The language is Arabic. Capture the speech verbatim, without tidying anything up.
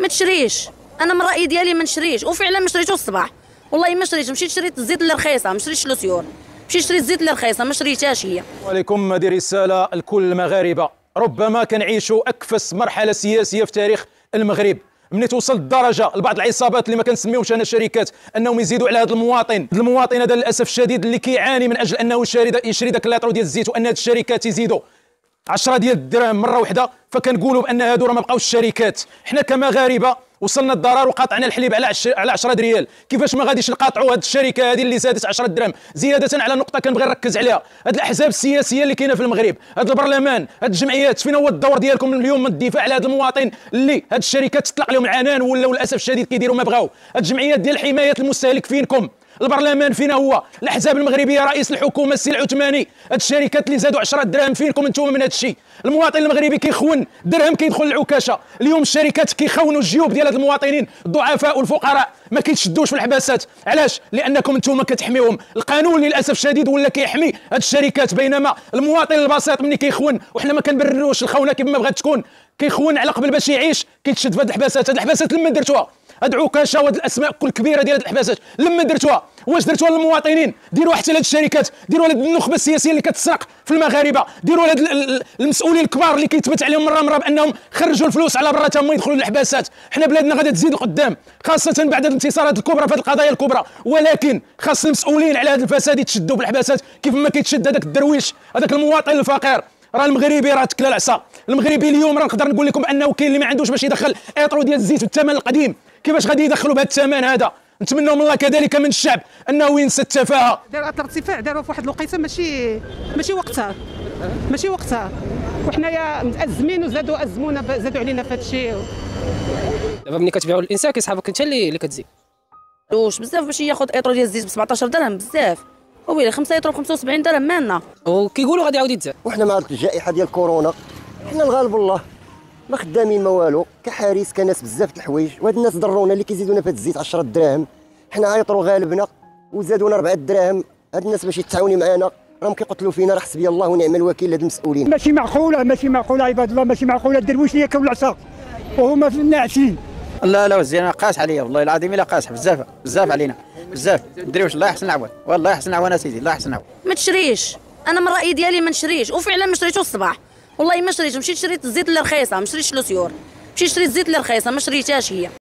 تشريش. انا من الراي ديالي ما نشريش، وفعلا ما شريتو الصباح، والله ما شريت. مشيت شريت الزيت اللي رخيصه، ما شريتش لوسيور، مشيت شريت الزيت اللي رخيصه ما شريتهاش هي. وعليكم هذه رساله لكل المغاربه، ربما كنعيشوا اكفس مرحله سياسيه في تاريخ المغرب. ملي توصل الدرجه لبعض العصابات اللي ما كنسميوش انا شركات انهم يزيدوا على هذا المواطن، المواطن هذا للاسف الشديد اللي كيعاني من اجل انه يشري يشري داك الليطرو ديال الزيت، وان هذه الشركات يزيدوا عشرة ديال الدراهم مره واحده، فكنقولوا بان هادو راه ما بقاوش شركات. حنا كمغاربه وصلنا الضرر وقاطعنا الحليب على على عشرة ريال، كيفاش ما غاديش نقاطعوا هذه الشركه هذه اللي زادت عشرة دراهم؟ زياده على نقطه كنبغي نركز عليها، هاد الاحزاب السياسيه اللي كاينه في المغرب، هاد البرلمان، هاد الجمعيات، فين هو الدور ديالكم اليوم من الدفاع على هذا المواطن اللي هاد الشركات تطلق لهم العنان ولاو للاسف الشديد كيديروا ما بغاو؟ هاد الجمعيات ديال حمايه المستهلك فينكم؟ البرلمان فينا هو؟ الاحزاب المغربيه، رئيس الحكومه السي العثماني، هاد الشركات اللي زادوا عشرة دراهم فينكم انتم من هاد الشيء؟ المواطن المغربي كيخون درهم كيدخل العكاشه، اليوم الشركات كيخونوا الجيوب ديال هاد المواطنين الضعفاء والفقراء، ما كيتشدوش في الحباسات. علاش؟ لانكم انتم كتحميوهم. القانون للاسف الشديد ولا كيحمي هاد الشركات، بينما المواطن البسيط ملي كيخون، وحنا ما كنبرروش الخونه كيف ما بغات تكون، كيخون على قبل باش يعيش كيتشد في هاد الحباسات. هاد الحباسات لما درتوها، هاد عكاشه وهاد الاسماء كل كبيره ديال هاد الحباسات لما درتوها، واش درتوها للمواطنين؟ ديروها حتى لهاد الشركات، ديروها لهاد النخبه السياسيه اللي كتسرق في المغاربه، ديروها لهاد المسؤولين الكبار اللي كيتبت عليهم مره مره بانهم خرجوا الفلوس على برا تما يدخلوا للحباسات. حنا بلادنا غادي تزيد لقدام، خاصه بعد الانتصارات الكبرى في هاد القضايا الكبرى، ولكن خاص المسؤولين على هذا الفساد يتشدوا بالحباسات كيف ما كيتشد هذاك الدرويش، هذاك المواطن الفقير. راه المغربي راه تكلا العصا، المغربي اليوم راه نقدر نقول لكم انه كاين اللي ما عندوش باش يدخل ايطرو ديال الزيت بالثمن القديم، كيفاش غادي يدخلوا بهذا الثمن هذا؟ نتمنوا من الله كذلك من الشعب انه ينسى التفاهه. دار الارتفاع داروه في واحد الوقيته ماشي ماشي وقتها، ماشي وقتها، وحنايا متازمين وزادوا ازمونا، زادوا علينا في هذا الشيء. دابا ملي كتبيعوا الانسان كيسحبك انت اللي اللي كتزيد. واش بزاف باش ياخذ ايطرو ديال الزيت ب سبعطاش درهم؟ بزاف. ويلي خمسة ايطرو ب خمسة وسبعين درهم مالنا؟ وكيقولوا غادي يعاود يتزاد. وحنا مع الجائحه ديال كورونا حنا الغالب الله ما خدامين ما والو، كحارس كناس بزاف د الحوايج، وهاد الناس ضرونا اللي كيزيدونا في هاد الزيت عشرة دراهم، حنا عيطرو غالبنا وزادونا أربعة دراهم. هاد الناس باش يتعاوني معانا راهم كيقتلوا فينا، راه حسبي الله ونعم الوكيل هاد المسؤولين. ماشي معقوله، ماشي معقوله عباد الله، ماشي معقوله. الدرويش اللي ياكلوا العصا وهما في الناعسين. لا لا وزينا قاس عليا والله العظيم، الا قاس بزاف بزاف علينا بزاف. الدرويش الله يحسن عوان، والله يحسن عوان سيدي، الله يحسن عوان. ما تشريش. انا من الراي ديالي ما نشريش، وفعلا ما شريتو الصباح، والله ما شريت. مشيت شريت الزيت اللي رخيصه، ما شريتش لوسيور، مشيت شريت الزيت اللي رخيصه ما شريتهاش هي.